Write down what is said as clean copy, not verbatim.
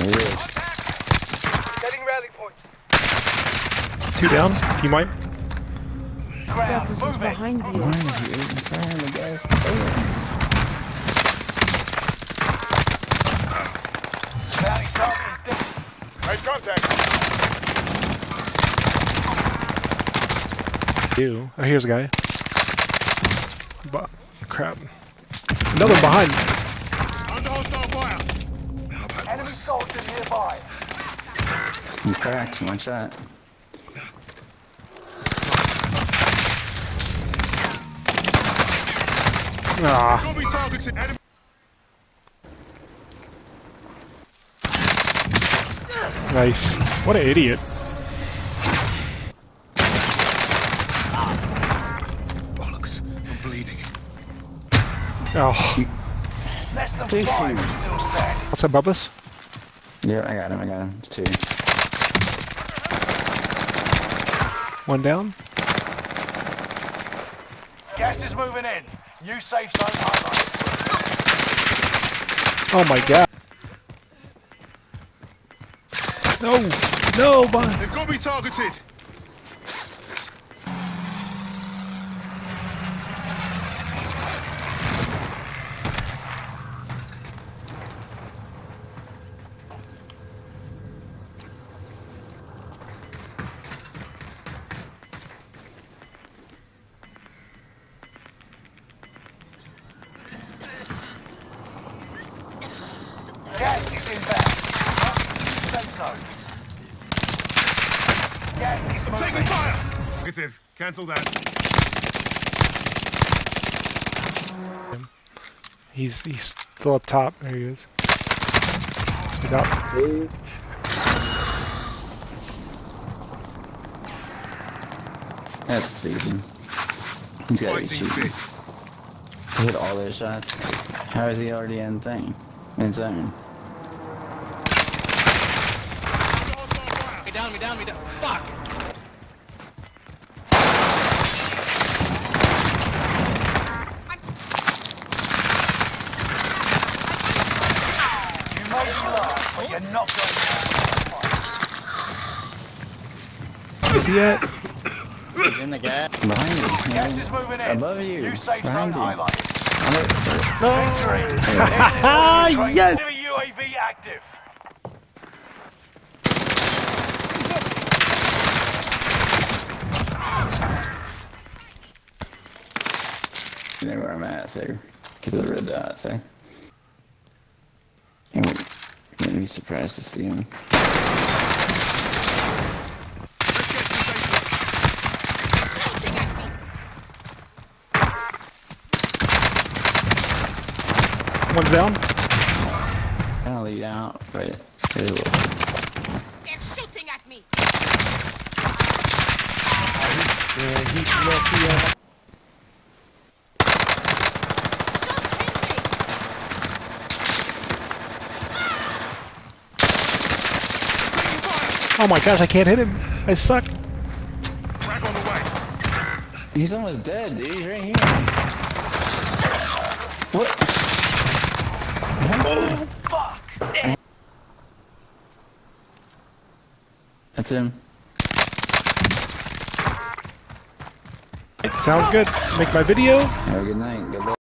There he is. Getting rally point. 2 down. You might. Yeah, because he's behind you. Behind you. Inside the guy's Bounty target is dead. Make contact. You. Oh, here's a guy. Crap. Another behind. Under hostile fire. Enemy soldiers nearby. He's cracked. One shot. Ah. Copy targeted. Enemy. Nice. What an idiot. Bollocks. I'm bleeding. Oh. Less than Tissue. 5 still stand. What's up, Bubba's? Yeah, I got him. It's 2. 1 down. Gas is moving in. New safe zone highlighted. Oh my god. No. No, but They've got me targeted. Gas is inbound. Safe zone. Gas is moving. Taking fire. Negative. Cancel that. he's still up top. There he is. He's up. That's Stephen. He's gotta be shooting. He hit all those shots. How is he already in thing? In zone. Me down. Fuck! You may be lost, but you're not going to. Is he at? He's in the gap. Behind you. Gas is moving in. Above you. New safe Behind zone you. highlighted. Victory. Victory. Yes. Enemy UAV active. You know where I'm at, so because of the red dot, so I wouldn't be surprised to see him. One's down. Kind of lead out, but it will. They're shooting at me. Oh my gosh, I can't hit him. I suck. Frag on the way. He's almost dead, dude. He's right here. What? Fuck. That's him. Sounds good. Make my video. Have a good night. Good luck.